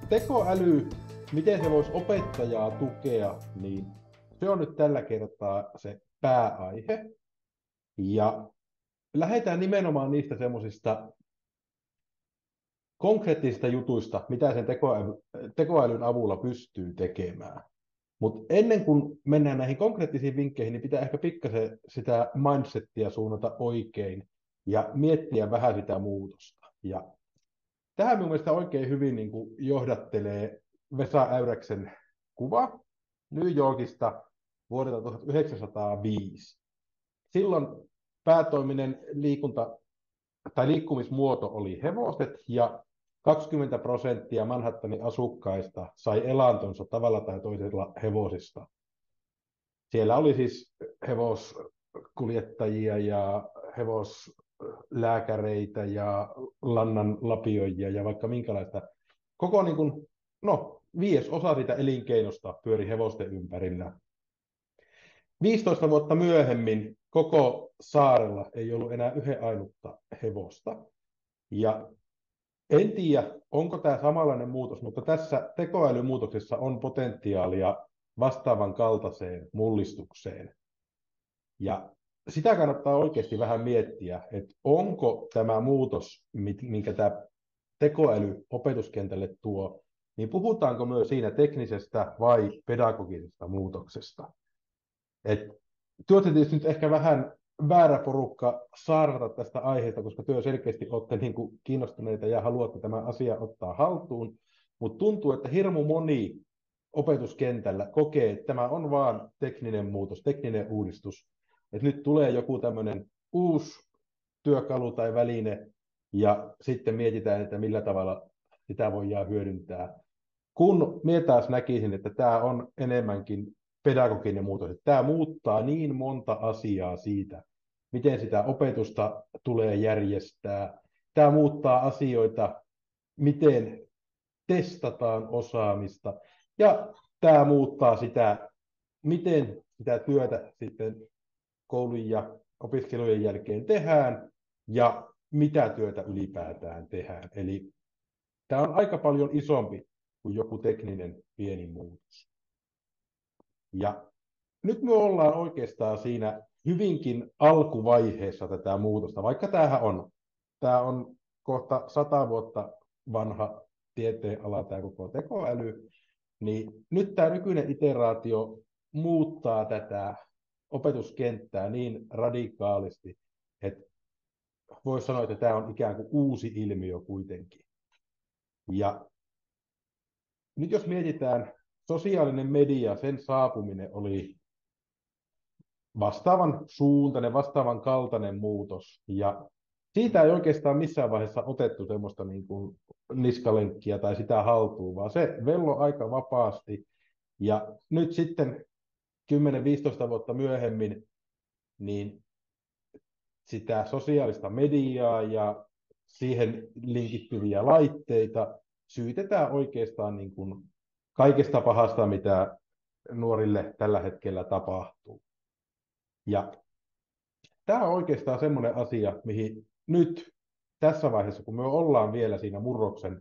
tekoäly, miten se voisi opettajaa tukea, niin se on nyt tällä kertaa se pääaihe. Ja lähdetään nimenomaan niistä semmoisista konkreettisista jutuista, mitä sen tekoälyn avulla pystyy tekemään. Mutta ennen kuin mennään näihin konkreettisiin vinkkeihin, niin pitää ehkä pikkasen sitä mindsettiä suunnata oikein ja miettiä vähän sitä muutosta. Ja tähän minun mielestä oikein hyvin niin kuin johdattelee Vesa Äyräksen kuva New Yorkista vuodelta 1905. Silloin päätoiminen liikkumismuoto oli hevoset ja 20% Manhattanin asukkaista sai elantonsa tavalla tai toisella hevosista. Siellä oli siis hevoskuljettajia ja hevoslääkäreitä ja lannanlapioijia ja vaikka minkälaista. Koko niin kuin, 5% siitä elinkeinosta pyöri hevosten ympärillä. 15 vuotta myöhemmin koko saarella ei ollut enää yhden ainutta hevosta. Ja en tiedä, onko tämä samanlainen muutos, mutta tässä tekoälymuutoksessa on potentiaalia vastaavan kaltaiseen mullistukseen. Ja sitä kannattaa oikeasti vähän miettiä, että onko tämä muutos, minkä tämä tekoäly opetuskentälle tuo, niin puhutaanko myös siinä teknisestä vai pedagogisesta muutoksesta. Te olette tietysti nyt ehkä vähän väärä porukka saarnata tästä aiheesta, koska työ selkeästi olette niin kuin kiinnostuneita ja haluatte tämän asian ottaa haltuun, mutta tuntuu, että hirmu moni opetuskentällä kokee, että tämä on vaan tekninen muutos, tekninen uudistus, että nyt tulee joku tämmöinen uusi työkalu tai väline ja sitten mietitään, että millä tavalla sitä voidaan hyödyntää. Kun minä taas näkisin, että tämä on enemmänkin pedagoginen muutos. Tämä muuttaa niin monta asiaa siitä, miten sitä opetusta tulee järjestää. Tämä muuttaa asioita, miten testataan osaamista. Ja tämä muuttaa sitä, miten sitä työtä sitten koulun ja opiskelujen jälkeen tehdään ja mitä työtä ylipäätään tehdään. Eli tämä on aika paljon isompi kuin joku tekninen pieni muutos. Ja nyt me ollaan oikeastaan siinä hyvinkin alkuvaiheessa tätä muutosta, vaikka tämä on kohta 100 vuotta vanha tieteenala, tämä koko tekoäly, niin nyt tämä nykyinen iteraatio muuttaa tätä opetuskenttää niin radikaalisti, että voisi sanoa, että tämä on ikään kuin uusi ilmiö kuitenkin. Ja nyt jos mietitään, sosiaalinen media, sen saapuminen oli vastaavan suuntainen, vastaavan kaltainen muutos. Ja siitä ei oikeastaan missään vaiheessa otettu semmoista niin kuin niskalenkkiä tai sitä haltuun, vaan se velloi aika vapaasti. Ja nyt sitten 10-15 vuotta myöhemmin, niin sitä sosiaalista mediaa ja siihen linkittyviä laitteita syytetään oikeastaan niin kuin kaikesta pahasta, mitä nuorille tällä hetkellä tapahtuu. Ja tämä on oikeastaan semmoinen asia, mihin nyt tässä vaiheessa, kun me ollaan vielä siinä murroksen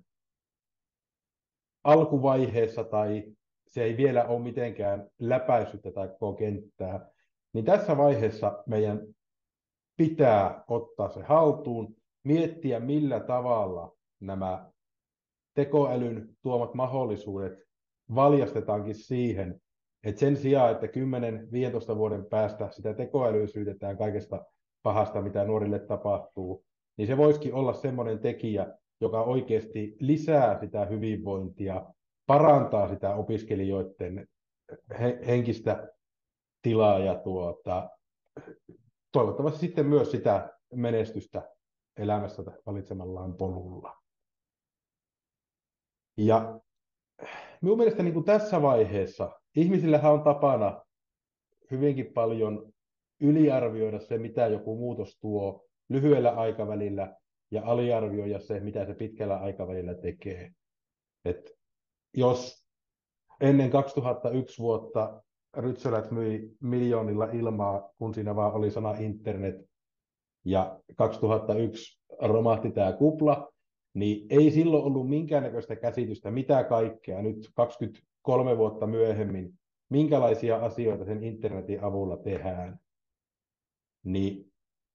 alkuvaiheessa tai se ei vielä ole mitenkään läpäissyt tätä koko kenttää, niin tässä vaiheessa meidän pitää ottaa se haltuun, miettiä millä tavalla nämä tekoälyn tuomat mahdollisuudet valjastetaankin siihen, että sen sijaan, että 10-15 vuoden päästä sitä tekoälyä syytetään kaikesta pahasta, mitä nuorille tapahtuu, niin se voisikin olla semmoinen tekijä, joka oikeasti lisää sitä hyvinvointia, parantaa sitä opiskelijoiden henkistä tilaa ja toivottavasti sitten myös sitä menestystä elämässä valitsemallaan polulla. Ja minun mielestä niin kuin tässä vaiheessa ihmisillähän on tapana hyvinkin paljon yliarvioida se, mitä joku muutos tuo lyhyellä aikavälillä ja aliarvioida se, mitä se pitkällä aikavälillä tekee. Et jos ennen 2001 vuotta Rytsölät myi miljoonilla ilmaa, kun siinä vaan oli sana internet, ja 2001 romahti tämä kupla, niin ei silloin ollut minkäännäköistä käsitystä, mitä kaikkea nyt 23 vuotta myöhemmin, minkälaisia asioita sen internetin avulla tehdään. Niin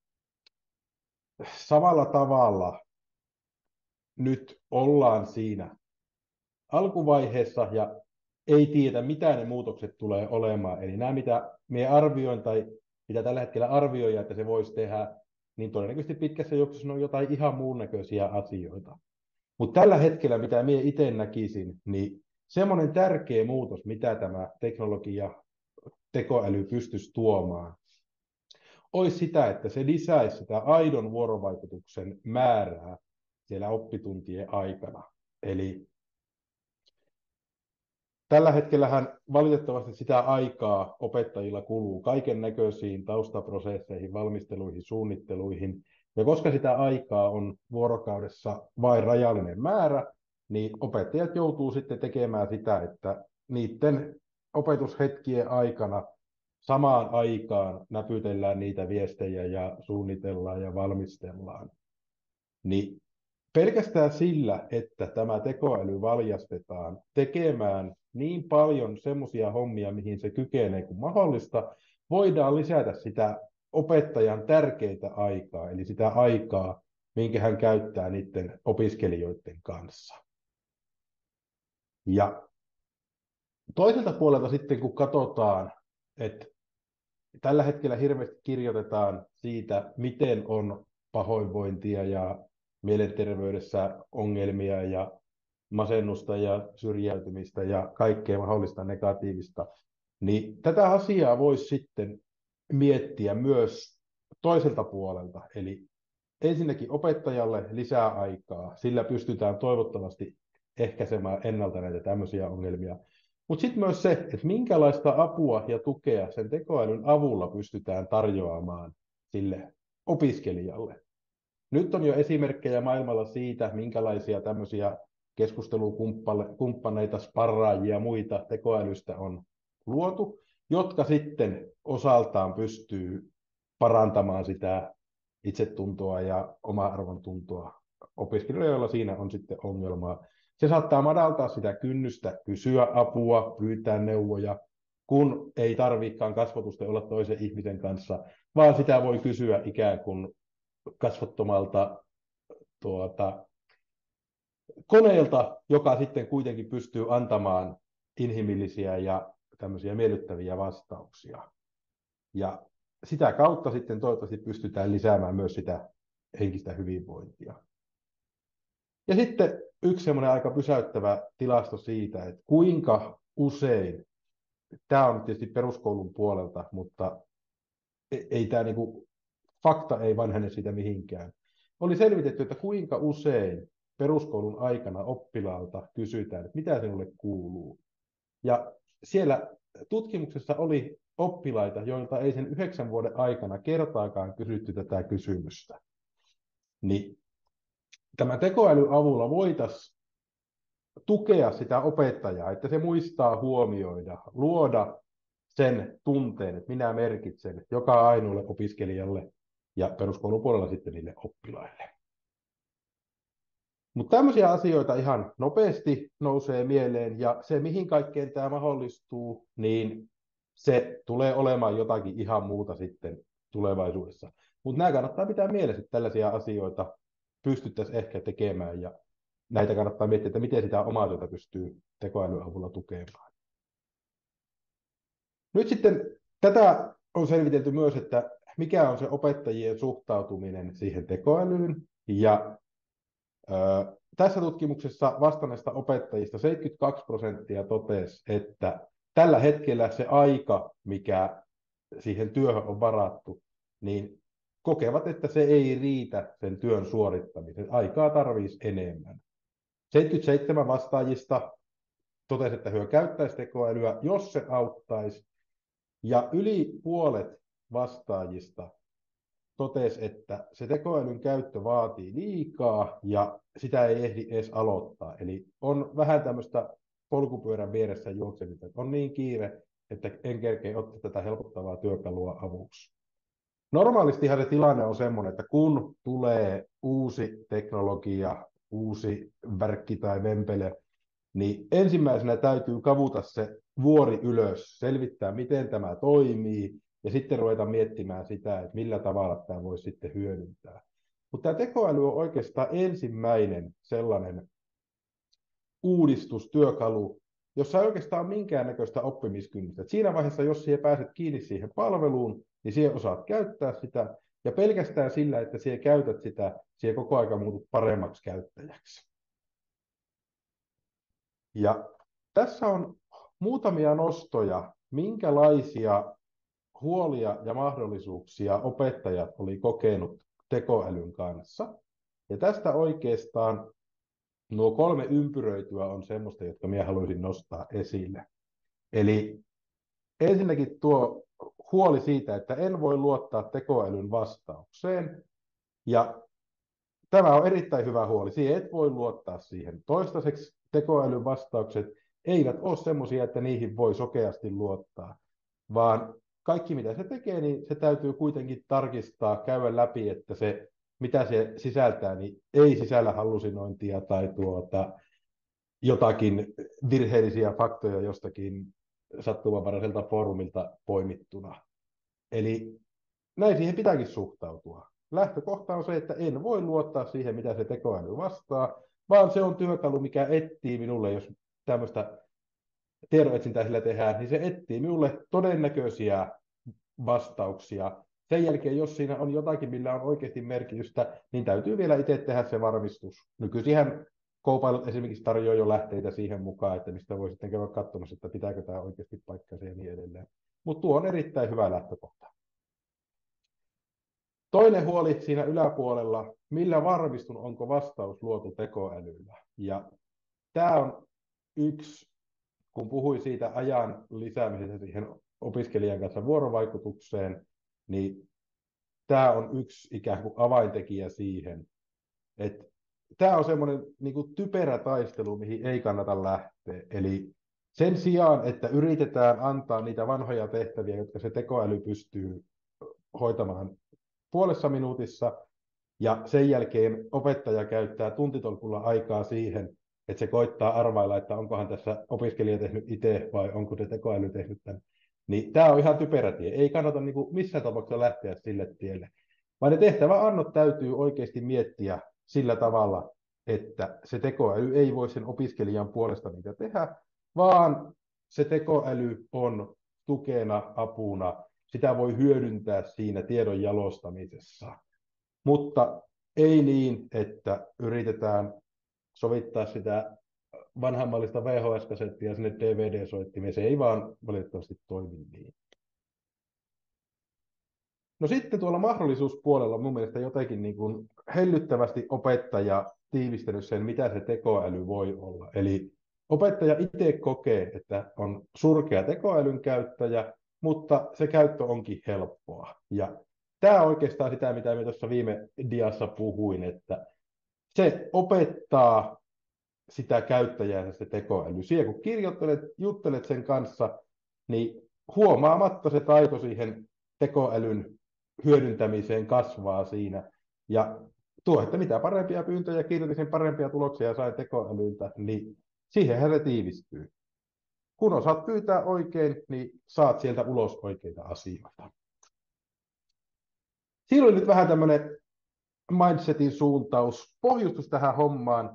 samalla tavalla nyt ollaan siinä alkuvaiheessa ja ei tiedä, mitä ne muutokset tulee olemaan. Eli nämä, mitä minä arvioin tai mitä tällä hetkellä arvioidaan, että se voisi tehdä, niin todennäköisesti pitkässä juoksussa on jotain ihan muun näköisiä asioita. Mutta tällä hetkellä, mitä minä itse näkisin, niin semmoinen tärkeä muutos, mitä tämä teknologia, tekoäly pystyisi tuomaan, olisi sitä, että se lisäisi sitä aidon vuorovaikutuksen määrää siellä oppituntien aikana. Eli tällä hetkellähän valitettavasti sitä aikaa opettajilla kuluu kaiken näköisiin taustaprosesseihin, valmisteluihin, suunnitteluihin. Ja koska sitä aikaa on vuorokaudessa vain rajallinen määrä, niin opettajat joutuu sitten tekemään sitä, että niiden opetushetkien aikana samaan aikaan näpytellään niitä viestejä ja suunnitellaan ja valmistellaan. Niin pelkästään sillä, että tämä tekoäly valjastetaan tekemään niin paljon semmoisia hommia, mihin se kykenee kuin mahdollista, voidaan lisätä sitä opettajan tärkeintä aikaa, eli sitä aikaa, minkä hän käyttää niiden opiskelijoiden kanssa. Ja toiselta puolelta sitten, kun katsotaan, että tällä hetkellä hirveästi kirjoitetaan siitä, miten on pahoinvointia ja mielenterveydessä ongelmia ja masennusta ja syrjäytymistä ja kaikkea mahdollista negatiivista, niin tätä asiaa voisi sitten miettiä myös toiselta puolelta. Eli ensinnäkin opettajalle lisää aikaa, sillä pystytään toivottavasti ehkäisemään ennalta näitä tämmöisiä ongelmia. Mutta sitten myös se, että minkälaista apua ja tukea sen tekoälyn avulla pystytään tarjoamaan sille opiskelijalle. Nyt on jo esimerkkejä maailmalla siitä, minkälaisia tämmöisiä keskustelukumppaneita, sparraajia ja muita tekoälystä on luotu, jotka sitten osaltaan pystyy parantamaan sitä itsetuntoa ja oma-arvon tuntoa opiskelijoilla, joilla siinä on sitten ongelmaa. Se saattaa madaltaa sitä kynnystä kysyä apua, pyytää neuvoja, kun ei tarvitsekaan kasvotusta olla toisen ihmisen kanssa, vaan sitä voi kysyä ikään kuin kasvottomalta koneelta, joka sitten kuitenkin pystyy antamaan inhimillisiä ja tämmöisiä miellyttäviä vastauksia. Ja sitä kautta sitten toivottavasti pystytään lisäämään myös sitä henkistä hyvinvointia. Ja sitten yksi semmoinen aika pysäyttävä tilasto siitä, että kuinka usein, tämä on tietysti peruskoulun puolelta, mutta ei tämä niinku, fakta ei vanhene siitä mihinkään. Oli selvitetty, että kuinka usein peruskoulun aikana oppilaalta kysytään, että mitä sinulle kuuluu. Ja siellä tutkimuksessa oli oppilaita, joilta ei sen 9 vuoden aikana kertaakaan kysytty tätä kysymystä. Niin tämä tekoälyn avulla voitaisiin tukea sitä opettajaa, että se muistaa huomioida, luoda sen tunteen, että minä merkitsen joka ainoalle opiskelijalle ja peruskoulun puolella sitten niille oppilaille. Mutta tämmöisiä asioita ihan nopeasti nousee mieleen, ja se, mihin kaikkeen tämä mahdollistuu, niin se tulee olemaan jotakin ihan muuta sitten tulevaisuudessa. Mutta nämä kannattaa pitää mielessä, että tällaisia asioita pystyttäisiin ehkä tekemään, ja näitä kannattaa miettiä, että miten sitä omaa työtä pystyy tekoälyn avulla tukemaan. Nyt sitten tätä on selvitelty myös, että mikä on se opettajien suhtautuminen siihen tekoälyyn, ja tässä tutkimuksessa vastanneista opettajista 72% totesi, että tällä hetkellä se aika, mikä siihen työhön on varattu, niin kokevat, että se ei riitä sen työn suorittamiseen. Aikaa tarvitsisi enemmän. 77 vastaajista totesi, että he käyttäisi tekoälyä, jos se auttaisi. Ja yli puolet vastaajista totesi, että se tekoälyn käyttö vaatii liikaa ja sitä ei ehdi edes aloittaa. Eli on vähän tämmöistä polkupyörän vieressä juoksemista. On niin kiire, että en kerkeä ottaa tätä helpottavaa työkalua avuksi. Normaalistihan se tilanne on semmoinen, että kun tulee uusi teknologia, uusi värkki tai vempele, niin ensimmäisenä täytyy kavuta se vuori ylös, selvittää miten tämä toimii ja sitten ruveta miettimään sitä, että millä tavalla tämä voisi sitten hyödyntää. Mutta tämä tekoäly on oikeastaan ensimmäinen sellainen uudistustyökalu, jossa ei oikeastaan ole minkäännäköistä oppimiskynnystä. Siinä vaiheessa, jos siihen pääset kiinni siihen palveluun, niin siihen osaat käyttää sitä, ja pelkästään sillä, että siihen käytät sitä, siihen koko ajan muutut paremmaksi käyttäjäksi. Ja tässä on muutamia nostoja, minkälaisia huolia ja mahdollisuuksia opettajat oli kokenut tekoälyn kanssa. Ja tästä oikeastaan nuo 3 ympyröityä on semmoista, jotka minä haluaisin nostaa esille. Eli ensinnäkin tuo huoli siitä, että en voi luottaa tekoälyn vastaukseen. Ja tämä on erittäin hyvä huoli. Siihen et voi luottaa siihen. Toistaiseksi tekoälyn vastaukset eivät ole semmoisia, että niihin voi sokeasti luottaa, vaan kaikki mitä se tekee, niin se täytyy kuitenkin tarkistaa, käydä läpi, että se mitä se sisältää, niin ei sisällä hallusinointia tai jotakin virheellisiä faktoja jostakin sattumanvaraiselta foorumilta poimittuna. Eli näin siihen pitääkin suhtautua. Lähtökohta on se, että en voi luottaa siihen, mitä se tekoäly vastaa, vaan se on työkalu, mikä etsii minulle, jos tämmöistä tiedonetsintää sillä tehdään, niin se etsii minulle todennäköisiä vastauksia. Sen jälkeen, jos siinä on jotakin, millä on oikeasti merkitystä, niin täytyy vielä itse tehdä se varmistus. Nykyisinhän Copilot esimerkiksi tarjoaa jo lähteitä siihen mukaan, että mistä voi sitten käydä katsomassa, että pitääkö tämä oikeasti paikkansa ja niin edelleen. Mutta tuo on erittäin hyvä lähtökohta. Toinen huoli siinä yläpuolella, millä varmistun, onko vastaus luotu tekoälyllä. Ja tämä on yksi, kun puhuin siitä ajan lisäämisestä siihen opiskelijan kanssa vuorovaikutukseen, niin tämä on yksi ikään kuin avaintekijä siihen, että tämä on semmoinen niin kuin typerä taistelu, mihin ei kannata lähteä. Eli sen sijaan, että yritetään antaa niitä vanhoja tehtäviä, jotka se tekoäly pystyy hoitamaan puolessa minuutissa, ja sen jälkeen opettaja käyttää tuntitolkulla aikaa siihen, että se koittaa arvailla, että onkohan tässä opiskelija tehnyt itse vai onko se tekoäly tehnyt tämän. Niin tämä on ihan typerä tie. Ei kannata niin kuin missään tapauksessa lähteä sille tielle. Vaan ne tehtäväannot täytyy oikeasti miettiä sillä tavalla, että se tekoäly ei voi sen opiskelijan puolesta niitä tehdä, vaan se tekoäly on tukena, apuna. Sitä voi hyödyntää siinä tiedon jalostamisessa. Mutta ei niin, että yritetään sovittaa sitä vanhanmallista VHS-kasettia sinne DVD-soittimeen. Se ei vaan valitettavasti toimi niin. No sitten tuolla mahdollisuuspuolella on mun mielestä jotenkin niin kuin hellyttävästi opettaja tiivistänyt sen, mitä se tekoäly voi olla. Eli opettaja itse kokee, että on surkea tekoälyn käyttäjä, mutta se käyttö onkin helppoa. Ja tämä on oikeastaan sitä, mitä me tuossa viime diassa puhuin, että se opettaa sitä käyttäjää se tekoäly. Siellä kun kirjoittelet, juttelet sen kanssa, niin huomaamatta se taito siihen tekoälyn hyödyntämiseen kasvaa siinä. Ja tuo, että mitä parempia pyyntöjä kirjoitin, sen parempia tuloksia sai tekoälyltä, niin siihenhän se tiivistyy. Kun osaat pyytää oikein, niin saat sieltä ulos oikeita asioita. Siinä oli nyt vähän tämmöinen mindsetin suuntaus, pohjustus tähän hommaan.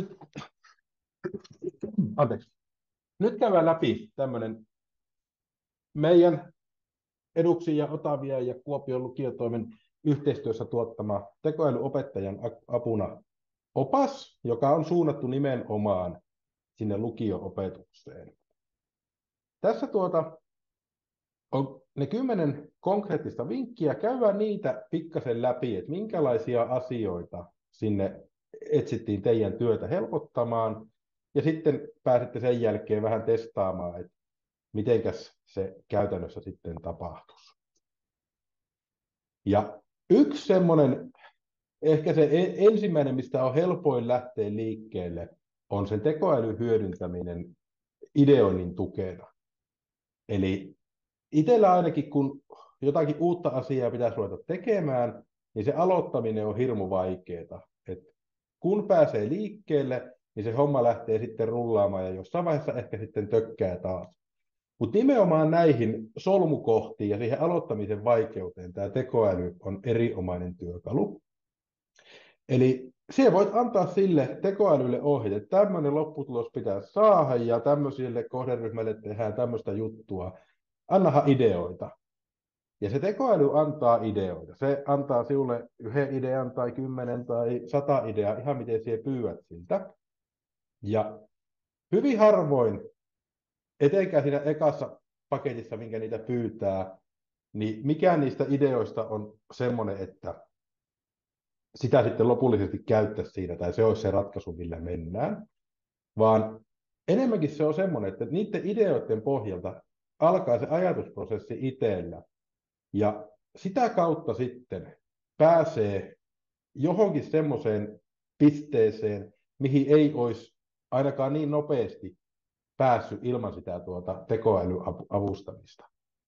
Nyt käydään läpi tämmöinen meidän Eduksin ja Otavia ja Kuopion lukiotoimen yhteistyössä tuottama tekoälyopettajan apuna opas, joka on suunnattu nimenomaan sinne lukio-opetukseen. Tässä on ne 10 konkreettista vinkkiä. Käydään niitä pikkasen läpi, että minkälaisia asioita sinne etsittiin teidän työtä helpottamaan. Ja sitten pääsette sen jälkeen vähän testaamaan, että mitenkäs se käytännössä sitten tapahtuisi. Ja yksi semmoinen, ehkä se ensimmäinen, mistä on helpoin lähteä liikkeelle, on sen tekoälyn hyödyntäminen ideoinnin tukena. Eli itsellä ainakin, kun jotakin uutta asiaa pitäisi ruveta tekemään, niin se aloittaminen on hirmu vaikeaa. Et kun kun pääsee liikkeelle, niin se homma lähtee sitten rullaamaan ja jossain vaiheessa ehkä sitten tökkää taas. Mutta nimenomaan näihin solmukohtiin ja siihen aloittamisen vaikeuteen tämä tekoäly on erinomainen työkalu. Eli siellä voit antaa sille tekoälylle ohjeet, että tämmöinen lopputulos pitää saada ja tämmöisille kohderyhmälle tehdään tämmöistä juttua. Annahan ideoita. Ja se tekoäly antaa ideoita. Se antaa sinulle 1 idean tai 10 tai 100 ideaa, ihan miten sinä pyydät siltä. Ja hyvin harvoin, etenkään siinä ekassa paketissa, minkä niitä pyytää, niin mikään niistä ideoista on semmoinen, että sitä sitten lopullisesti käyttäisi siinä, tai se olisi se ratkaisu, millä mennään. Vaan enemmänkin se on semmoinen, että niiden ideoiden pohjalta alkaa se ajatusprosessi itsellä. Ja sitä kautta sitten pääsee johonkin semmoiseen pisteeseen, mihin ei olisi ainakaan niin nopeasti päässyt ilman sitä tekoälyavustamista.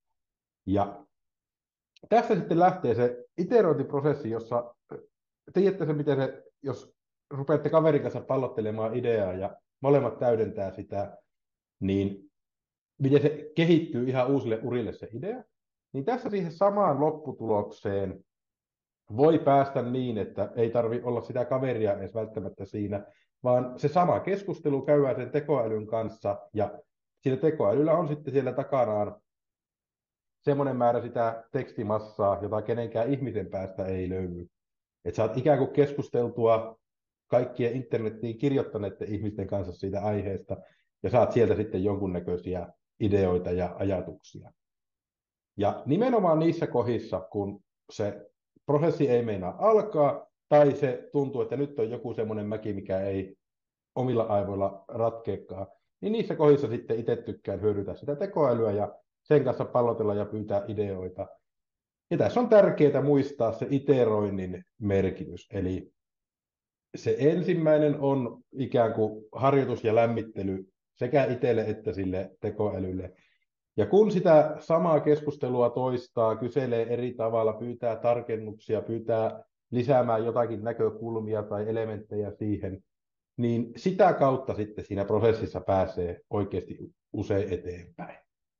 Ja tässä sitten lähtee se iterointiprosessi, jossa tiedätte se, miten se, jos rupeatte kaverin kanssa pallottelemaan ideaa ja molemmat täydentää sitä, niin miten se kehittyy ihan uusille urille se idea. Niin tässä siihen samaan lopputulokseen voi päästä niin, että ei tarvitse olla sitä kaveria edes välttämättä siinä, vaan se sama keskustelu käydään sen tekoälyn kanssa, ja sillä tekoälyllä on sitten siellä takanaan semmoinen määrä sitä tekstimassaa, jota kenenkään ihmisen päästä ei löydy. Että saat ikään kuin keskusteltua kaikkien internettiin kirjoittaneiden ihmisten kanssa siitä aiheesta, ja saat sieltä sitten jonkunnäköisiä ideoita ja ajatuksia. Ja nimenomaan niissä kohdissa, kun se prosessi ei meinaa alkaa, tai se tuntuu, että nyt on joku semmoinen mäki, mikä ei omilla aivoilla ratkeekaan, niin niissä kohdissa sitten itse tykkään hyödyntää sitä tekoälyä ja sen kanssa pallotella ja pyytää ideoita. Ja tässä on tärkeää muistaa se iteroinnin merkitys, eli se ensimmäinen on ikään kuin harjoitus ja lämmittely sekä itselle että sille tekoälylle. Ja kun sitä samaa keskustelua toistaa, kyselee eri tavalla, pyytää tarkennuksia, pyytää lisäämään jotakin näkökulmia tai elementtejä siihen, niin sitä kautta sitten siinä prosessissa pääsee oikeasti usein eteenpäin.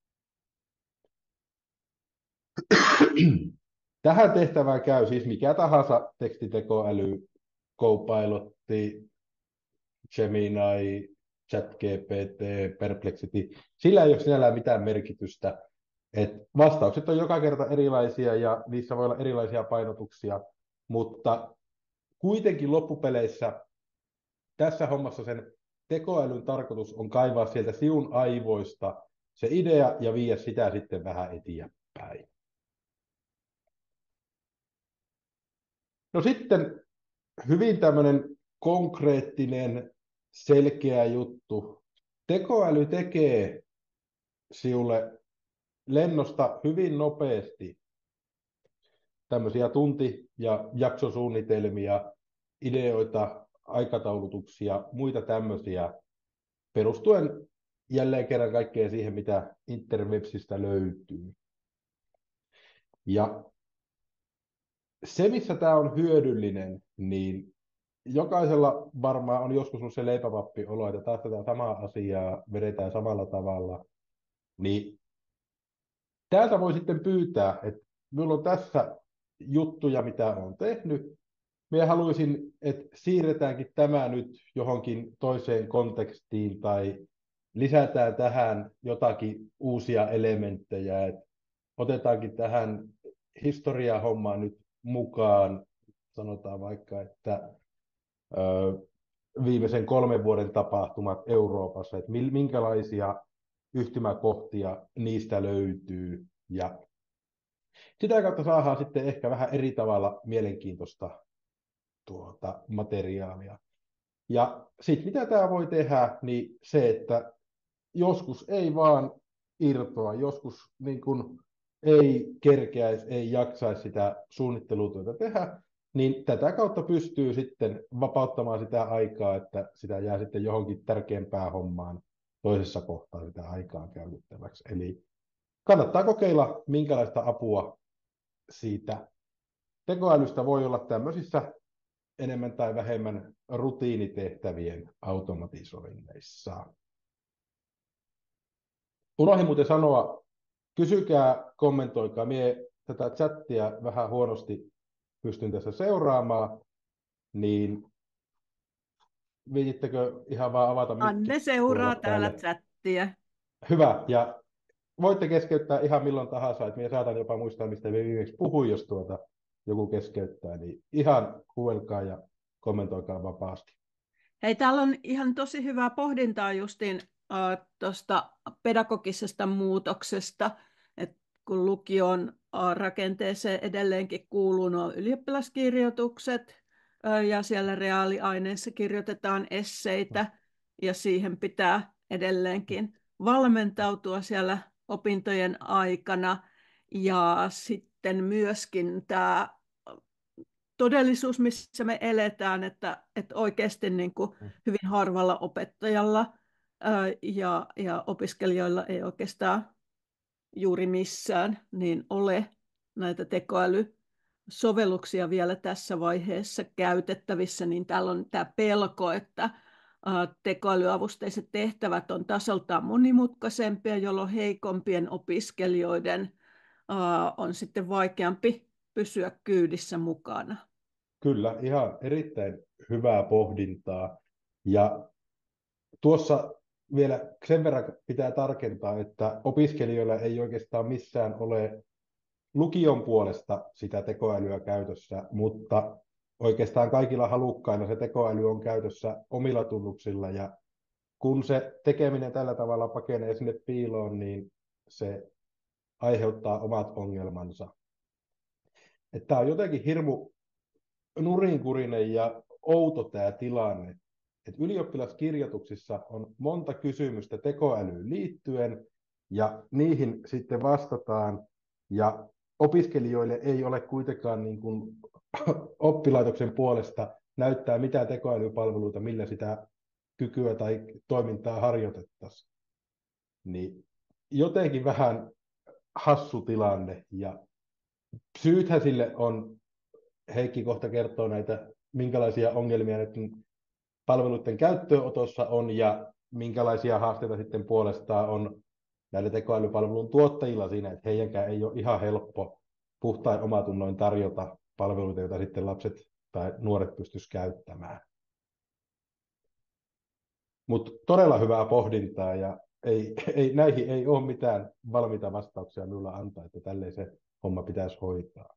Tähän tehtävään käy siis mikä tahansa tekstitekoäly, Copilot, Gemini, ChatGPT, Perplexity. Sillä ei ole sinällään mitään merkitystä. Et vastaukset on joka kerta erilaisia ja niissä voi olla erilaisia painotuksia, mutta kuitenkin loppupeleissä tässä hommassa sen tekoälyn tarkoitus on kaivaa sieltä sinun aivoista se idea ja viedä sitä sitten vähän eteenpäin. No sitten hyvin tämmöinen konkreettinen, selkeä juttu. Tekoäly tekee sinulle lennosta hyvin nopeasti tämmöisiä tunti- ja jaksosuunnitelmia, ideoita, aikataulutuksia, muita tämmöisiä, perustuen jälleen kerran kaikkeen siihen, mitä interwebsistä löytyy. Ja se, missä tämä on hyödyllinen, niin jokaisella varmaan on joskus ollut se leipävappi-olo, että taas tätä samaa asiaa vedetään samalla tavalla, niin täältä voi sitten pyytää, että minulla on tässä juttuja, mitä olen tehnyt. Minä haluaisin, että siirretäänkin tämä nyt johonkin toiseen kontekstiin tai lisätään tähän jotakin uusia elementtejä. Että otetaankin tähän historiahommaan nyt mukaan. Sanotaan vaikka, että viimeisen 3 vuoden tapahtumat Euroopassa, että minkälaisia yhtymäkohtia niistä löytyy. Ja sitä kautta saadaan sitten ehkä vähän eri tavalla mielenkiintoista materiaalia. Ja sitten mitä tämä voi tehdä, niin se, että joskus ei vaan irtoa, joskus niin kun ei kerkeäisi, ei jaksaisi sitä suunnittelutyötä tehdä, niin tätä kautta pystyy sitten vapauttamaan sitä aikaa, että sitä jää sitten johonkin tärkeämpään hommaan toisessa kohtaa sitä aikaa käytettäväksi. Eli kannattaa kokeilla, minkälaista apua siitä tekoälystä voi olla tämmöisissä enemmän tai vähemmän rutiinitehtävien automatisoinneissa. Unohdin muuten sanoa, kysykää, kommentoikaa. Mie tätä chattia vähän huonosti pystyn tässä seuraamaan, niin viitittekö ihan vaan avata mikki Anne seuraa tuolla täällä päälle? chattia. Hyvä, ja voitte keskeyttää ihan milloin tahansa, että minä saatan jopa muistaa, mistä viimeksi puhuin, jos joku keskeyttää, niin ihan huuelkaa ja kommentoikaa vapaasti. Hei, täällä on ihan tosi hyvää pohdintaa justiin tuosta pedagogisesta muutoksesta, että kun lukion rakenteeseen edelleenkin kuuluu nuo ylioppilaskirjoitukset ja siellä reaaliaineissa kirjoitetaan esseitä ja siihen pitää edelleenkin valmentautua siellä opintojen aikana ja sitten myöskin tämä todellisuus, missä me eletään, että oikeasti niin kuin hyvin harvalla opettajalla ja opiskelijoilla ei oikeastaan juuri missään niin ole näitä tekoälysovelluksia vielä tässä vaiheessa käytettävissä, niin täällä on tämä pelko, että tekoälyavusteiset tehtävät on tasoltaan monimutkaisempia, jolloin heikompien opiskelijoiden on sitten vaikeampi pysyä kyydissä mukana. Kyllä, ihan erittäin hyvää pohdintaa. Ja tuossa vielä sen verran pitää tarkentaa, että opiskelijoilla ei oikeastaan missään ole lukion puolesta sitä tekoälyä käytössä, mutta oikeastaan kaikilla halukkailla se tekoäly on käytössä omilla tunnuksilla, ja kun se tekeminen tällä tavalla pakenee sinne piiloon, niin se aiheuttaa omat ongelmansa. Tämä on jotenkin hirmu nurinkurinen ja outo tämä tilanne, että ylioppilaskirjoituksissa on monta kysymystä tekoälyyn liittyen, ja niihin sitten vastataan, ja opiskelijoille ei ole kuitenkaan niin kuin oppilaitoksen puolesta näyttää mitään tekoälypalveluita, millä sitä kykyä tai toimintaa harjoitettaisiin. Niin jotenkin vähän hassu tilanne, ja syythän sille on, Heikki kohta kertoo näitä, minkälaisia ongelmia näiden palveluiden käyttöönotossa on ja minkälaisia haasteita sitten puolestaan on näillä tekoälypalvelun tuottajilla siinä, että heidänkään ei ole ihan helppo puhtain omatunnoin tarjota palveluita, joita sitten lapset tai nuoret pystyisivät käyttämään. Mutta todella hyvää pohdintaa, ja näihin ei ole mitään valmiita vastauksia minulla antaa, että tälleen se homma pitäisi hoitaa.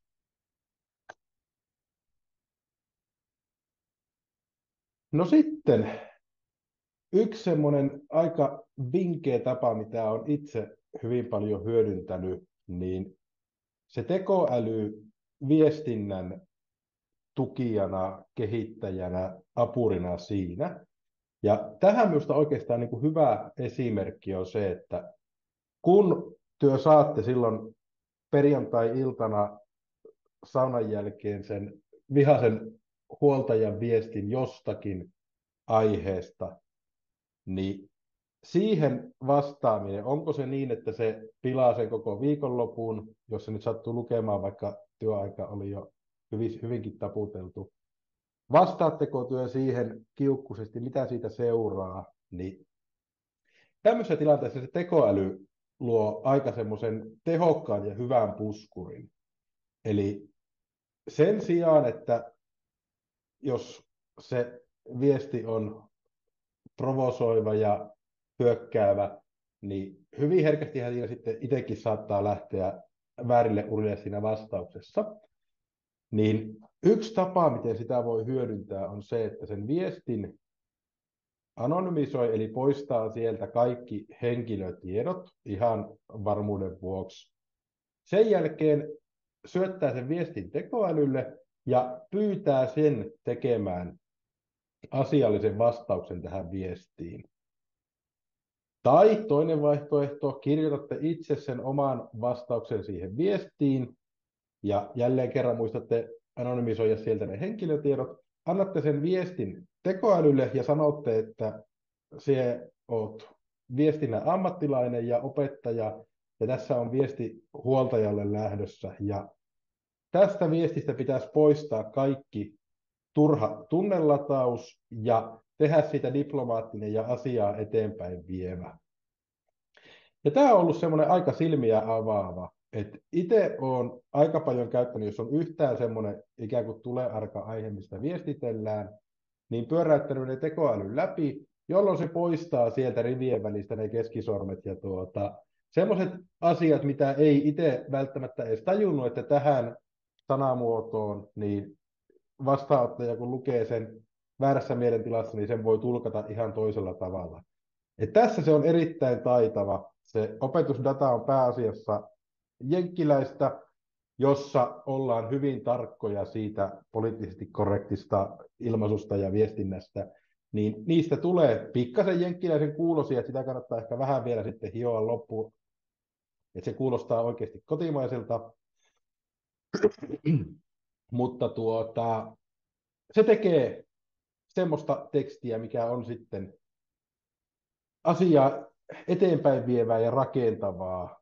No sitten yksi semmoinen aika vinkeä tapa, mitä on itse hyvin paljon hyödyntänyt, niin se tekoäly viestinnän tukijana, kehittäjänä, apurina siinä. Ja tähän minusta oikeastaan niin kuin hyvä esimerkki on se, että kun työ saatte silloin perjantai-iltana saunan jälkeen sen vihaisen huoltajan viestin jostakin aiheesta, niin siihen vastaaminen, onko se niin, että se pilaa sen koko viikonlopun, jos se nyt sattuu lukemaan, vaikka työaika oli jo hyvinkin taputeltu. Vastaatteko työ siihen kiukkuisesti, mitä siitä seuraa, niin tämmöisessä tilanteessa se tekoäly luo aika semmoisen tehokkaan ja hyvän puskurin. Eli sen sijaan, että jos se viesti on provosoiva ja hyökkäävä, niin hyvin herkästi siinä sitten itsekin saattaa lähteä väärille urille siinä vastauksessa. Niin yksi tapa, miten sitä voi hyödyntää, on se, että sen viestin anonymisoi, eli poistaa sieltä kaikki henkilötiedot ihan varmuuden vuoksi. Sen jälkeen syöttää sen viestin tekoälylle ja pyytää sen tekemään asiallisen vastauksen tähän viestiin. Tai toinen vaihtoehto, kirjoitatte itse sen oman vastauksen siihen viestiin, ja jälleen kerran muistatte anonymisoida sieltä ne henkilötiedot, annatte sen viestin tekoälylle ja sanotte, että sinä olet viestinnän ammattilainen ja opettaja, ja tässä on viesti huoltajalle lähdössä, ja tästä viestistä pitäisi poistaa kaikki turha tunnelataus ja tehdä siitä diplomaattinen ja asiaa eteenpäin vievä. Ja tämä on ollut semmoinen aika silmiä avaava, että itse olen aika paljon käyttänyt, jos on yhtään semmoinen ikään kuin tulearka aihe, mistä viestitellään, niin pyöräyttänyt ne tekoälyn läpi, jolloin se poistaa sieltä rivien välistä ne keskisormet ja semmoiset asiat, mitä ei itse välttämättä edes tajunnut, että tähän sanamuotoon, niin vastaanottaja kun lukee sen väärässä mielentilassa, niin sen voi tulkata ihan toisella tavalla. Et tässä se on erittäin taitava. Se opetusdata on pääasiassa jenkkiläistä, jossa ollaan hyvin tarkkoja siitä poliittisesti korrektista ilmaisusta ja viestinnästä, niin niistä tulee pikkasen jenkkiläisen kuulosia, että sitä kannattaa ehkä vähän vielä sitten hioa loppuun, että se kuulostaa oikeasti kotimaiselta, mutta se tekee semmoista tekstiä, mikä on sitten asiaa eteenpäin vievää ja rakentavaa.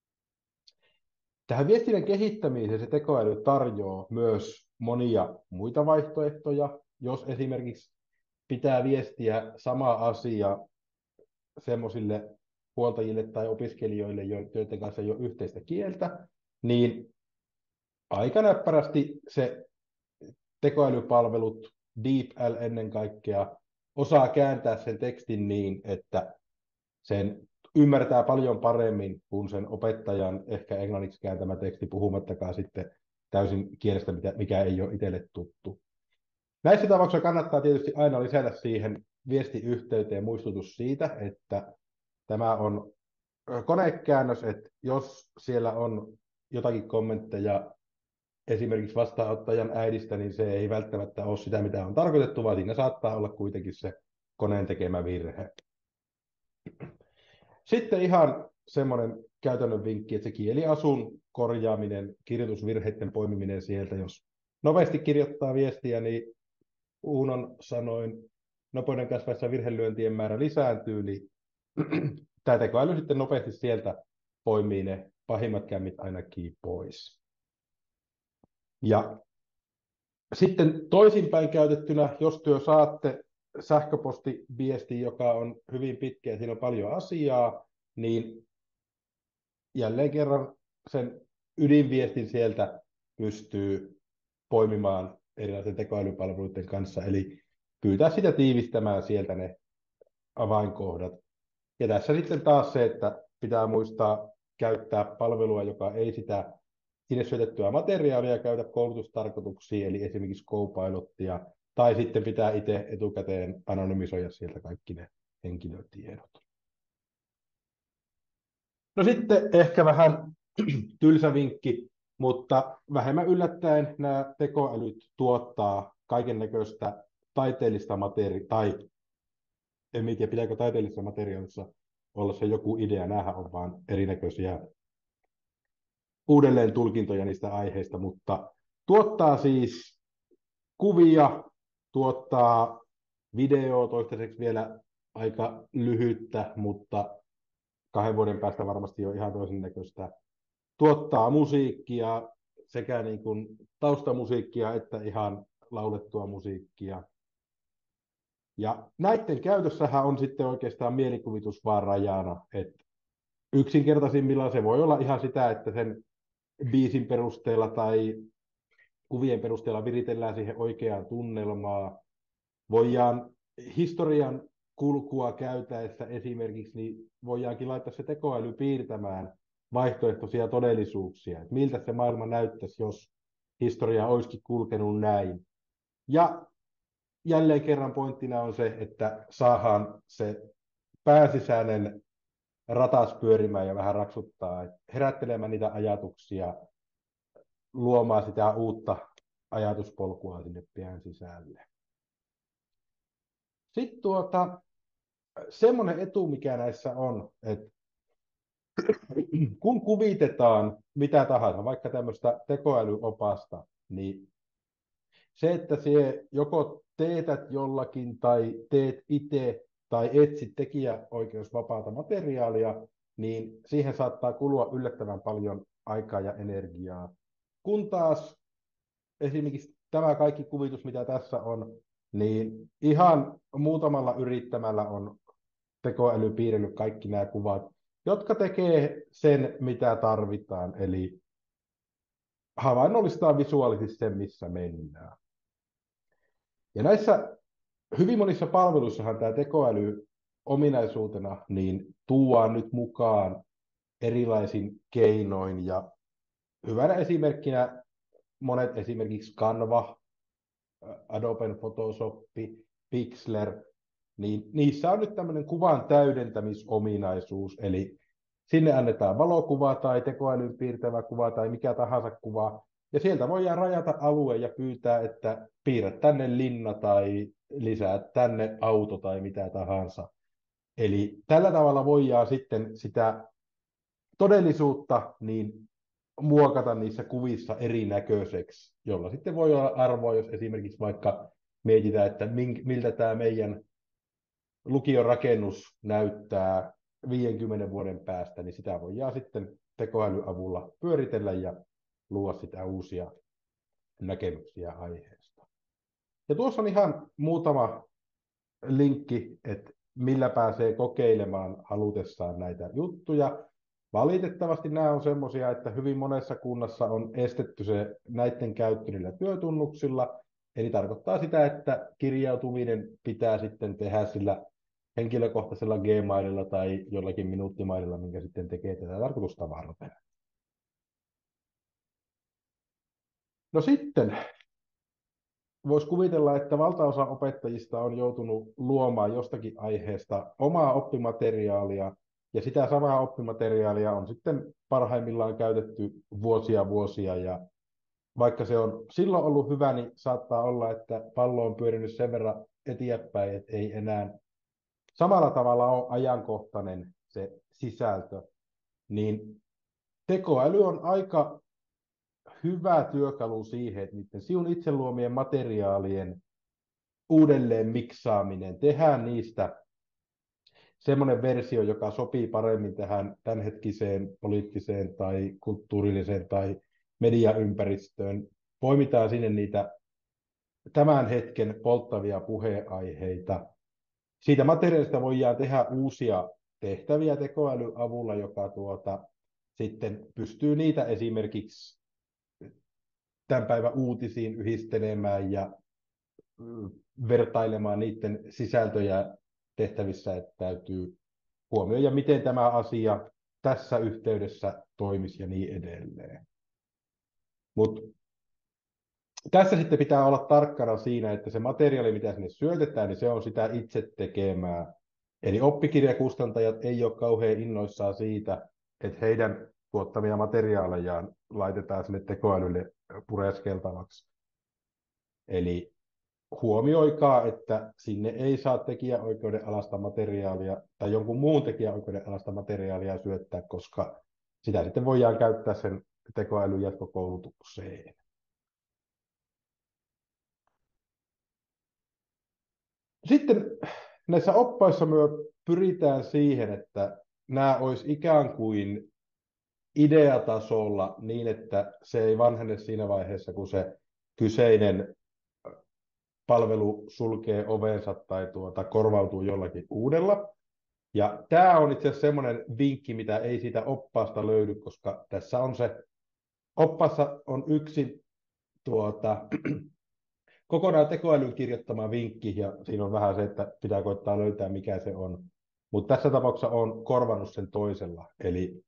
Tähän viestinnän kehittämiseen se tekoäly tarjoaa myös monia muita vaihtoehtoja, jos esimerkiksi pitää viestiä sama asia semmoisille huoltajille tai opiskelijoille, joiden kanssa ei ole yhteistä kieltä, niin aika näppärästi se tekoälypalvelut, DeepL ennen kaikkea, osaa kääntää sen tekstin niin, että sen ymmärtää paljon paremmin kuin sen opettajan ehkä englanniksi kääntämä teksti, puhumattakaan sitten täysin kielestä, mikä ei ole itselle tuttu. Näissä tapauksissa kannattaa tietysti aina lisätä siihen viestiyhteyteen muistutus siitä, että tämä on konekäännös, että jos siellä on jotakin kommentteja esimerkiksi vastaanottajan äidistä, niin se ei välttämättä ole sitä, mitä on tarkoitettu, vaan siinä saattaa olla kuitenkin se koneen tekemä virhe. Sitten ihan semmoinen käytännön vinkki, että se kieliasun korjaaminen, kirjoitusvirheiden poimiminen sieltä, jos nopeasti kirjoittaa viestiä, niin Uunon sanoin, nopeuden kasvaessa virhelyöntien määrä lisääntyy, niin tämä tekoäly sitten nopeasti sieltä poimii ne pahimmat kämmit ainakin pois. Ja sitten toisinpäin käytettynä, jos työ saatte sähköpostiviesti, joka on hyvin pitkä ja siinä on paljon asiaa, niin jälleen kerran sen ydinviestin sieltä pystyy poimimaan erilaisten tekoälypalveluiden kanssa, eli pyytää sitä tiivistämään sieltä ne avainkohdat. Ja tässä sitten taas se, että pitää muistaa käyttää palvelua, joka ei sitä sinne syötettyä materiaalia käytä koulutustarkoituksiin, eli esimerkiksi Copilottia, tai sitten pitää itse etukäteen anonymisoida sieltä kaikki ne henkilötiedot. No sitten ehkä vähän tylsä vinkki, mutta vähemmän yllättäen nämä tekoälyt tuottaa kaikennäköistä taiteellista materiaalia, tai en tiedä, pitääkö taiteellisessa materiaalissa olla se joku idea, nämähän on vaan erinäköisiä uudelleen tulkintoja niistä aiheista, mutta tuottaa siis kuvia, tuottaa videoa, toistaiseksi vielä aika lyhyttä, mutta 2 vuoden päästä varmasti on ihan toisen näköistä. Tuottaa musiikkia, sekä niin kuin taustamusiikkia että ihan laulettua musiikkia. Ja näiden käytössähän on sitten oikeastaan mielikuvitus vaan rajana, että yksinkertaisimmillaan se voi olla ihan sitä, että sen biisin perusteella tai kuvien perusteella viritellään siihen oikeaan tunnelmaa. Voidaan historian kulkua käytäessä esimerkiksi, niin voidaankin laittaa se tekoäly piirtämään vaihtoehtoisia todellisuuksia, että miltä se maailma näyttäisi, jos historia olisikin kulkenut näin. Ja jälleen kerran pointtina on se, että saadaan se pääsisäinen ratas pyörimään ja vähän raksuttaa, herättelemään niitä ajatuksia, luomaan sitä uutta ajatuspolkua sinne pään sisälle. Sitten semmoinen etu, mikä näissä on, että kun kuvitetaan mitä tahansa, vaikka tämmöistä tekoälyopasta, niin se, että se joko teetät jollakin tai teet itse tai etsit tekijäoikeusvapaata materiaalia, niin siihen saattaa kulua yllättävän paljon aikaa ja energiaa. Kun taas esimerkiksi tämä kaikki kuvitus, mitä tässä on, niin ihan muutamalla yrittämällä on tekoäly piirrellyt kaikki nämä kuvat, jotka tekee sen, mitä tarvitaan, eli havainnollistaa visuaalisesti sen, missä mennään. Ja näissä hyvin monissa palveluissahan tämä tekoäly ominaisuutena niin tuodaan nyt mukaan erilaisin keinoin, ja hyvänä esimerkkinä monet esimerkiksi Canva, Adobe Photoshop, Pixlr, niin niissä on nyt tämmöinen kuvan täydentämisominaisuus, eli sinne annetaan valokuva tai tekoälyn piirtävä kuva tai mikä tahansa kuva, ja sieltä voidaan rajata alue ja pyytää, että piirrä tänne linna tai lisää tänne auto tai mitä tahansa. Eli tällä tavalla voidaan sitten sitä todellisuutta niin muokata niissä kuvissa erinäköiseksi, jolla sitten voi olla arvoa, jos esimerkiksi vaikka mietitään, että miltä tämä meidän lukion rakennus näyttää 50 vuoden päästä, niin sitä voidaan sitten tekoälyn avulla pyöritellä ja luoda sitä uusia näkemyksiä aiheesta. Ja tuossa on ihan muutama linkki, että millä pääsee kokeilemaan halutessaan näitä juttuja. Valitettavasti nämä on semmoisia, että hyvin monessa kunnassa on estetty se näiden käyttö niillä työtunnuksilla. Eli tarkoittaa sitä, että kirjautuminen pitää sitten tehdä sillä henkilökohtaisella Gmaililla tai jollakin minuuttimaililla, minkä sitten tekee tätä tarkoitusta varten. No sitten voisi kuvitella, että valtaosa opettajista on joutunut luomaan jostakin aiheesta omaa oppimateriaalia, ja sitä samaa oppimateriaalia on sitten parhaimmillaan käytetty vuosia, ja vaikka se on silloin ollut hyvä, niin saattaa olla, että pallo on pyörinyt sen verran eteenpäin, että ei enää samalla tavalla ole ajankohtainen se sisältö, niin tekoäly on aika hyvä työkalu siihen, että niiden sinun itse luomien materiaalien uudelleen miksaaminen, tehdään niistä semmoinen versio, joka sopii paremmin tähän tämänhetkiseen poliittiseen tai kulttuurilliseen tai mediaympäristöön. Poimitaan sinne niitä tämän hetken polttavia puheenaiheita. Siitä materiaalista voidaan tehdä uusia tehtäviä tekoälyn avulla, joka sitten pystyy niitä esimerkiksi tämän päivän uutisiin yhdistelemään ja vertailemaan niiden sisältöjä tehtävissä, että täytyy huomioida, miten tämä asia tässä yhteydessä toimisi ja niin edelleen. Mutta tässä sitten pitää olla tarkkana siinä, että se materiaali, mitä sinne syötetään, niin se on sitä itse tekemää. Eli oppikirjakustantajat ei ole kauhean innoissaan siitä, että heidän tuottamia materiaalejaan laitetaan sinne tekoälylle pureskeltavaksi. Eli huomioikaa, että sinne ei saa tekijäoikeuden alasta materiaalia tai jonkun muun tekijäoikeuden alasta materiaalia syöttää, koska sitä sitten voidaan käyttää sen tekoälyn jatkokoulutukseen. Sitten näissä oppaissa myös pyritään siihen, että nämä olisi ikään kuin ideatasolla niin, että se ei vanhene siinä vaiheessa, kun se kyseinen palvelu sulkee ovensa tai korvautuu jollakin uudella. Ja tämä on itse asiassa semmoinen vinkki, mitä ei siitä oppaasta löydy, koska tässä on se, oppaassa on yksi kokonaan tekoälyn kirjoittama vinkki, ja siinä on vähän se, että pitää koittaa löytää, mikä se on. Mutta tässä tapauksessa on korvannut sen toisella. Eli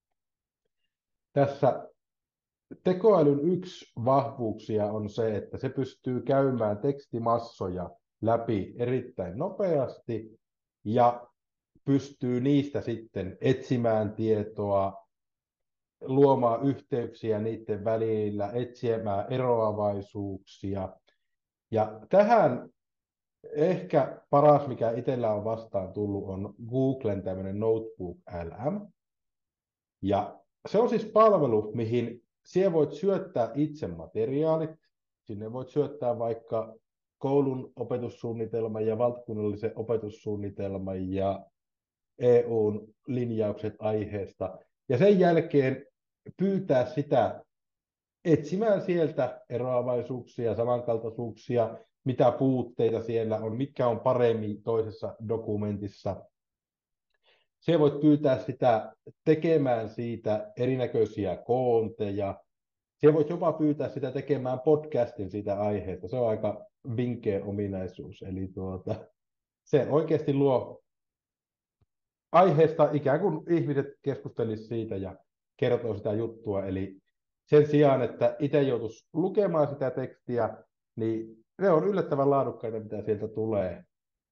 tässä tekoälyn yksi vahvuuksia on se, että se pystyy käymään tekstimassoja läpi erittäin nopeasti ja pystyy niistä sitten etsimään tietoa, luomaan yhteyksiä niiden välillä, etsimään eroavaisuuksia. Ja tähän ehkä paras, mikä itsellä on vastaan tullut, on Googlen tämmöinen Notebook LM. Ja se on siis palvelu, mihin siellä voit syöttää itse materiaalit. Sinne voit syöttää vaikka koulun opetussuunnitelman ja valtakunnallisen opetussuunnitelman ja EUn linjaukset aiheesta. Ja sen jälkeen pyytää sitä etsimään sieltä eroavaisuuksia, samankaltaisuuksia, mitä puutteita siellä on, mitkä on paremmin toisessa dokumentissa. Se voit pyytää sitä tekemään siitä erinäköisiä koonteja. Se voit jopa pyytää sitä tekemään podcastin siitä aiheesta. Se on aika vinkeä ominaisuus. Eli se oikeasti luo aiheesta ikään kuin ihmiset keskustelisivat siitä ja kertoo sitä juttua. Eli sen sijaan, että itse joutuisi lukemaan sitä tekstiä, niin ne on yllättävän laadukkaita, mitä sieltä tulee.